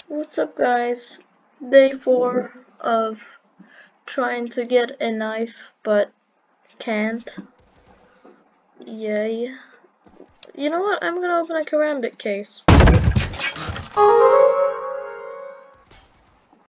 What's up, guys? Day 4 of trying to get a knife but can't. Yay. You know what? I'm gonna open a Karambit case.